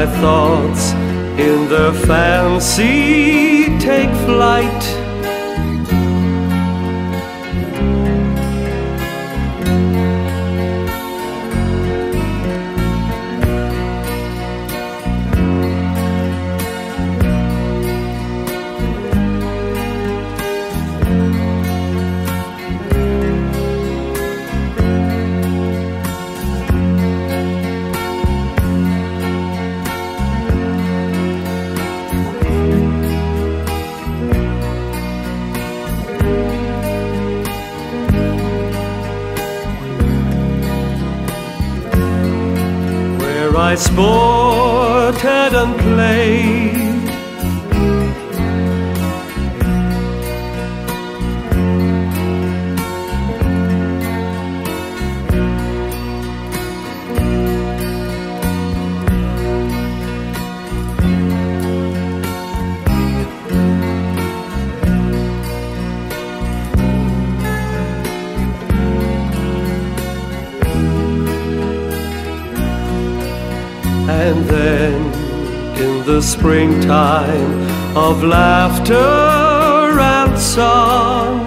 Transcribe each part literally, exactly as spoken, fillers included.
my thoughts in their fancy take flight. I sported and played, and then in the springtime of laughter and song,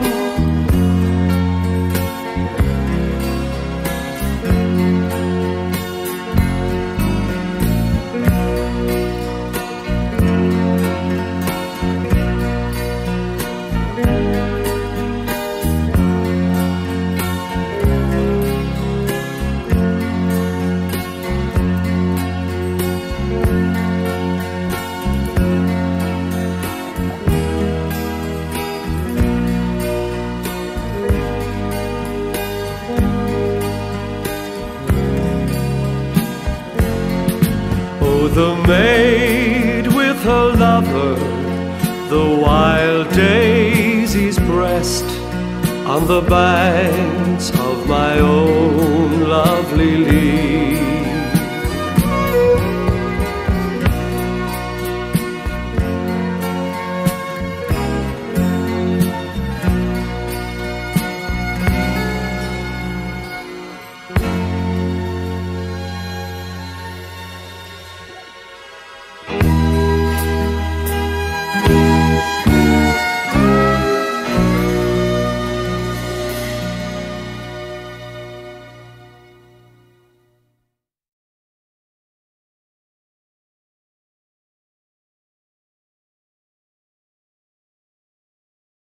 the maid with her lover, the wild daisy's breast, on the banks of my own lovely lea.